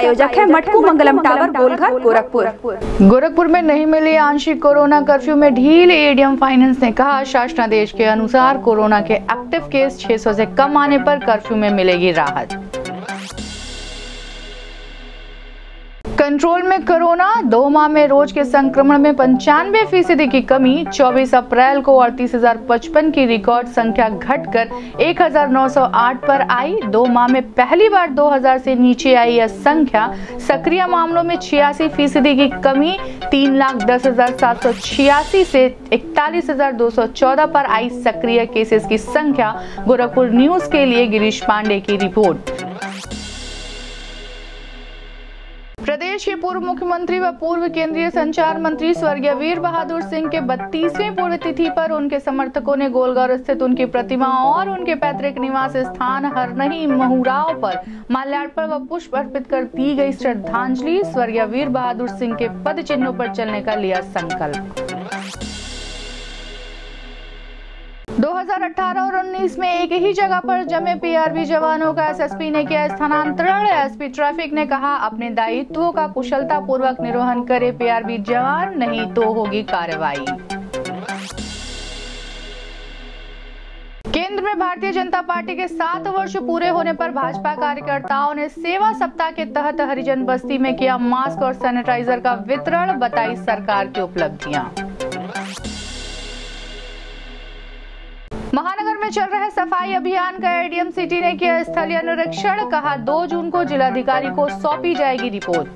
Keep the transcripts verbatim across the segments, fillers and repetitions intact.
प्रायोजक है मटकू मंगलम टावर, गोलघर, गोरखपुर। गोरखपुर में नहीं मिली आंशिक कोरोना कर्फ्यू में ढील। एडीएम फाइनेंस ने कहा, शासनादेश के अनुसार कोरोना के एक्टिव केस छह सौ से कम आने पर कर्फ्यू में मिलेगी राहत। कंट्रोल में कोरोना, दो माह में रोज के संक्रमण में पंचानवे फीसदी की कमी। चौबीस अप्रैल को अड़तीस हजार पचपन की रिकॉर्ड संख्या घटकर एक हजार नौ सौ आठ पर आई। दो माह में पहली बार दो हजार से नीचे आई यह संख्या। सक्रिय मामलों में छियासी फीसदी की कमी। तीन लाख दस हजार सात सौ छियासी से इकतालीस हजार दो सौ चौदह पर आई सक्रिय केसेस की संख्या। गोरखपुर न्यूज के लिए गिरीश पांडे की रिपोर्ट। प्रदेश के पूर्व मुख्यमंत्री व पूर्व केंद्रीय संचार मंत्री स्वर्गीय वीर बहादुर सिंह के बत्तीसवीं पुण्यतिथि पर उनके समर्थकों ने गोलघर स्थित उनकी प्रतिमा और उनके पैतृक निवास स्थान हरनही महुराव पर माल्यार्पण व पुष्प अर्पित कर दी गई श्रद्धांजलि। स्वर्गीय वीर बहादुर सिंह के पद चिन्हों पर चलने का लिया संकल्प। दो हज़ार अठारह और उन्नीस में एक ही जगह पर जमे पीआरबी जवानों का एसएसपी ने किया स्थानांतरण। एसपी ट्रैफिक ने कहा, अपने दायित्वों का कुशलता पूर्वक निर्वहन करे पीआरबी जवान, नहीं तो होगी कार्रवाई। केंद्र में भारतीय जनता पार्टी के सात वर्ष पूरे होने पर भाजपा कार्यकर्ताओं ने सेवा सप्ताह के तहत हरिजन बस्ती में किया मास्क और सैनिटाइजर का वितरण। बताई सरकार की उपलब्धियां। महानगर में चल रहे सफाई अभियान का एडीएम सिटी ने किया स्थलीय निरीक्षण। कहा, दो जून को जिलाधिकारी को सौंपी जाएगी रिपोर्ट।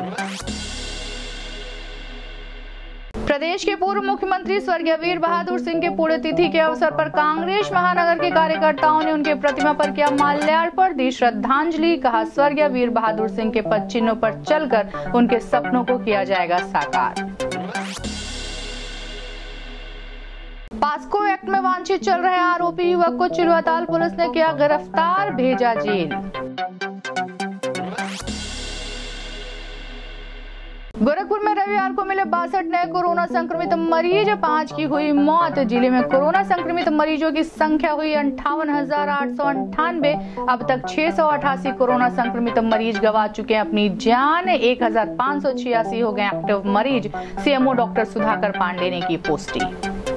प्रदेश के पूर्व मुख्यमंत्री स्वर्गीय वीर बहादुर सिंह के पुण्यतिथि के अवसर पर कांग्रेस महानगर के कार्यकर्ताओं ने उनके प्रतिमा पर किया माल्यार्पण, दी श्रद्धांजलि। कहा, स्वर्गीय वीर बहादुर सिंह के पद चिन्हों पर चलकर उनके सपनों को किया जाएगा साकार। पास्को एक्ट में वांछित चल रहे आरोपी युवक को चिलवाताल पुलिस ने किया गिरफ्तार, भेजा जेल। गोरखपुर में रविवार को मिले बासठ नए कोरोना संक्रमित मरीज, पांच की हुई मौत। जिले में कोरोना संक्रमित मरीजों की संख्या हुई अंठावन हजार आठ सौ अंठानवे। अब तक छह सौ अठासी कोरोना संक्रमित मरीज गंवा चुके हैं अपनी जान। एक हजार पाँच सौ छियासी हो गए एक्टिव मरीज। सीएमओ डॉक्टर सुधाकर पांडे ने की पुष्टि।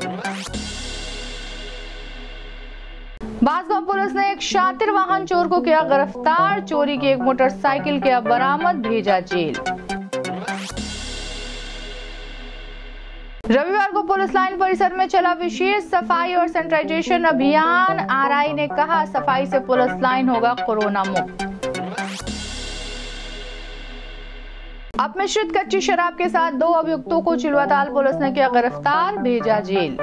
बांसगांव पुलिस ने एक शातिर वाहन चोर को किया गिरफ्तार। चोरी की एक मोटरसाइकिल किया बरामद, भेजा जेल। रविवार को पुलिस लाइन परिसर में चला विशेष सफाई और सैनिटाइजेशन अभियान। आरआई ने कहा, सफाई से पुलिस लाइन होगा कोरोना मुक्त। अपमिश्रित कच्ची शराब के साथ दो अभियुक्तों को चिलवाताल पुलिस ने किया गिरफ्तार, भेजा जेल।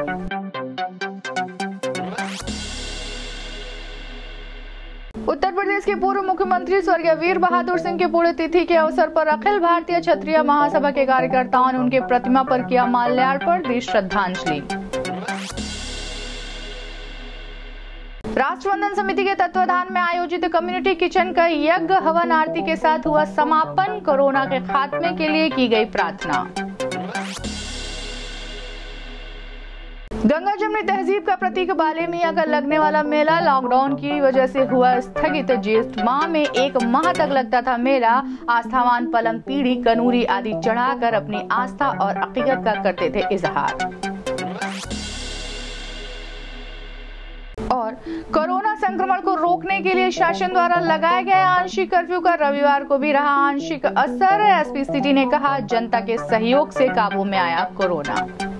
उत्तर प्रदेश के पूर्व मुख्यमंत्री स्वर्गीय वीर बहादुर सिंह के पुण्यतिथि के अवसर पर अखिल भारतीय क्षत्रिय महासभा के कार्यकर्ताओं ने उनके प्रतिमा पर किया माल्यार्पण, दी श्रद्धांजलि। राष्ट्रवंदन समिति के तत्वाधान में आयोजित कम्युनिटी किचन का यज्ञ हवन आरती के साथ हुआ समापन। कोरोना के खात्मे के लिए की गई प्रार्थना। गंगा जमुनी तहजीब का प्रतीक बाले मियां का लगने वाला मेला लॉकडाउन की वजह से हुआ स्थगित। ज्येष्ठ माह में एक माह तक लगता था मेला। आस्थावान पलंग, पीढ़ी, कनूरी आदि चढ़ाकर अपनी आस्था और अकीदत का करते थे इजहार। और कोरोना संक्रमण को रोकने के लिए शासन द्वारा लगाए गए आंशिक कर्फ्यू का रविवार को भी रहा आंशिक असर। एसपी सिटी ने कहा, जनता के सहयोग से काबू में आया कोरोना।